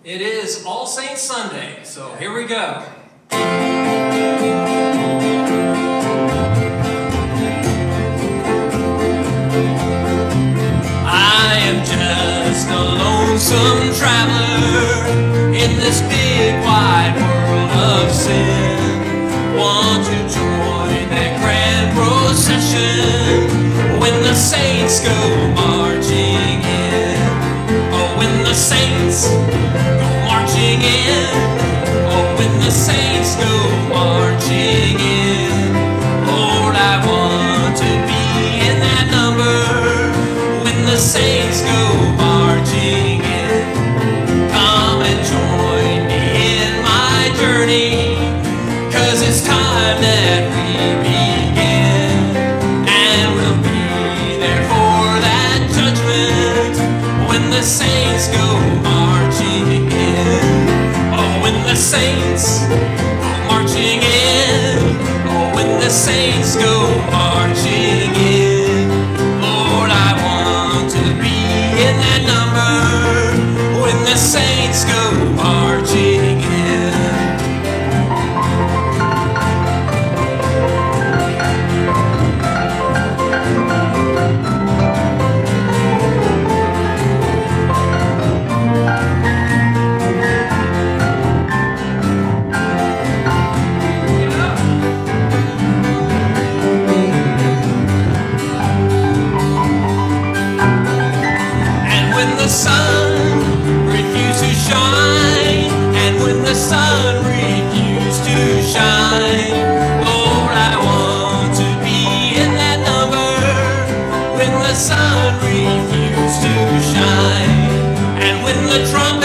It is All Saints Sunday, so here we go. I am just a lonesome traveler in this big wide world of sin. Want to join that grand procession when the saints go marching in. Oh, when the saints go marching in. Oh, when the saints go marching in. Lord, I want to be in that number when the saints go marching in. Come and join me in my journey, 'cause it's time that we begin. And we'll be there for that judgment when the saints go marching in. Oh, when the saints go marching in. Oh, when the saints go marching in. Lord, I want to be in that number when the saints go marching in. When the sun refused to shine, and when the sun refused to shine, Lord, I want to be in that number when the sun refused to shine, and when the trumpet